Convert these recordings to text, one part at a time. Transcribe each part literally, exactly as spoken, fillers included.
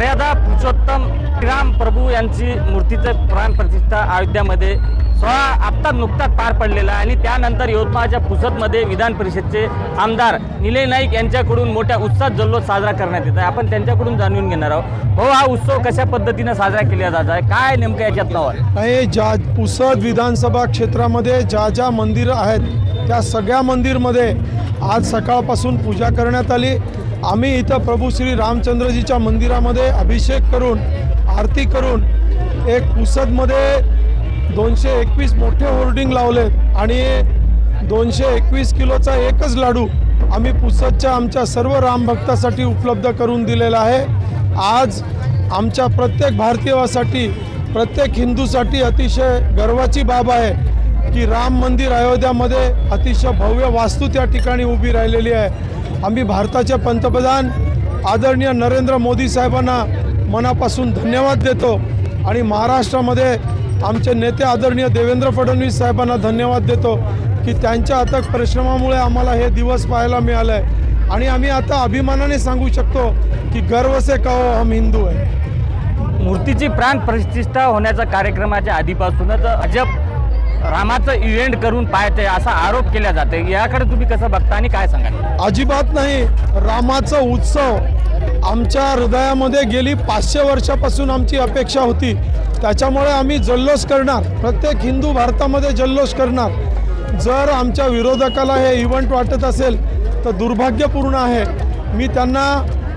मर्यादा पुरुषोत्तम श्रीराम प्रभू यांची मूर्तीचे प्राण प्रतिष्ठा अयोध्यामध्ये सोहळा आत्ता नुकताच पार पडलेला आहे आणि त्यानंतर यवतमाळच्या पुसदमध्ये विधान परिषदेचे आमदार निलेश नाईक यांच्याकडून मोठ्या उत्साहात जल्लोष साजरा करण्यात येत आहे। आपण त्यांच्याकडून जाणून घेणार आहोत। हो, हा उत्सव कशा पद्धतीने साजरा केला जात आहे, काय नेमकं याच्यात नाव आहे? ज्या पुसद विधानसभा क्षेत्रामध्ये ज्या ज्या मंदिर आहेत त्या सगळ्या मंदिरमध्ये आज सकाळपासून पूजा करण्यात आली। आम्ही इथं प्रभू श्री रामचंद्रजीच्या मंदिरामध्ये अभिषेक करून आरती करून एक पुसदमध्ये दोनशे एकवीस मोठे होर्डिंग लावलेत आणि दोनशे एकवीस किलोचा एकच लाडू आम्ही पुसदच्या आमच्या सर्व रामभक्तासाठी उपलब्ध करून दिलेला आहे। आज आमच्या प्रत्येक भारतीयासाठी प्रत्येक हिंदूसाठी अतिशय गर्वाची बाब आहे की राम मंदिर अयोध्यामध्ये अतिशय भव्य वास्तू त्या ठिकाणी उभी राहिलेली आहे। आम्ही भारताचे पंतप्रधान आदरणीय नरेंद्र मोदी साहेबांना मनापासून धन्यवाद देतो आणि महाराष्ट्रामध्ये आमचे नेते आदरणीय देवेंद्र फडणवीस साहेबांना धन्यवाद देतो की त्यांच्या अथक परिश्रमामुळे आम्हाला हे दिवस पाहायला मिळाले आहे आणि आम्ही आता अभिमानाने सांगू शकतो की गर्व से कहो हम हिंदू आहे। मूर्तीची प्राण प्रतिष्ठा होण्याच्या कार्यक्रमाच्या आधीपासूनच अजब रामाचं इव्हेंट करून पाहते असा आरोप केला जाते, याकडे तुम्ही कसं बघता आणि काय सांगाल? अजिबात नाही। रामाचा उत्सव आमच्या हृदयामध्ये गेली पाचशे वर्षापासून आमची अपेक्षा होती, त्याच्यामुळे आम्ही जल्लोष करणार, प्रत्येक हिंदू भारतामध्ये जल्लोष करणार। जर आमच्या विरोधकाला हे इव्हेंट वाटत असेल तर दुर्भाग्यपूर्ण आहे। मी त्यांना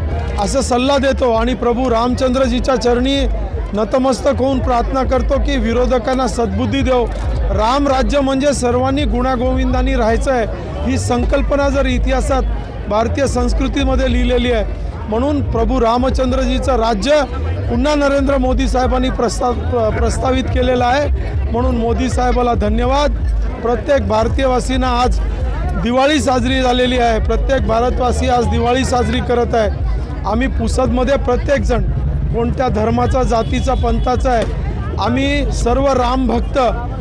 असं सल्ला देतो आणि प्रभू रामचंद्रजीच्या चरणी नतमस्तक होऊन प्रार्थना करतो की विरोधकांना सद्बुद्धी देव। राम राज्य म्हणजे सर्वांनी गुणागोविंदांनी राहायचं आहे, ही संकल्पना जर इतिहासात भारतीय संस्कृतीमध्ये लिहिलेली आहे, म्हणून प्रभू रामचंद्रजीचं राज्य पुन्हा नरेंद्र मोदी साहेबांनी प्रस्ताव प्रस्तावित केलेलं आहे। म्हणून मोदी साहेबाला धन्यवाद। प्रत्येक भारतीयवासींना आज दिवाळी साजरी झालेली आहे, प्रत्येक भारतवासी आज दिवाळी साजरी करत आहे। आम्ही पुसदमध्ये प्रत्येकजण कोणत्या धर्माचा जातीचा पंथाचा आहे, आम्ही सर्व रामभक्त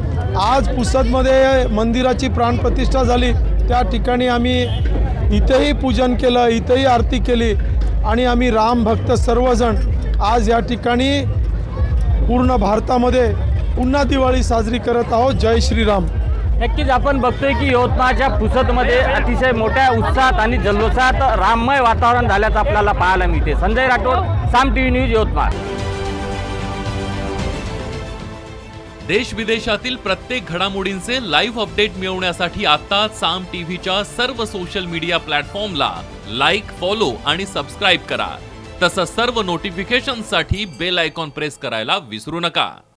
आज पुसदमध्ये मंदिराची प्राणप्रतिष्ठा झाली त्या ठिकाणी आम्ही इथेही पूजन केलं, इथेही आरती केली आणि आम्ही रामभक्त सर्वजण आज या ठिकाणी पूर्ण भारतामध्ये पुन्हा दिवाळी साजरी करत आहोत। जय श्रीराम। नक्कीच आपण बघतोय की यवतमाळच्या पुसदमध्ये अतिशय मोठ्या उत्साहात आणि जल्लोषात राममय वातावरण झाल्याचं आपल्याला पाहायला मिळते। Sanjay Rathod, Saam TV news, Yavatmal. देश विदेशातील प्रत्येक घडामोडींचे लाईव्ह अपडेट मिळवण्यासाठी आता साम टीव्हीच्या सर्व सोशल मीडिया प्लॅटफॉर्मला लाईक, फॉलो आणि सबस्क्राईब करा। तसंच सर्व नोटिफिकेशनसाठी बेल आयकॉन प्रेस करायला विसरू नका।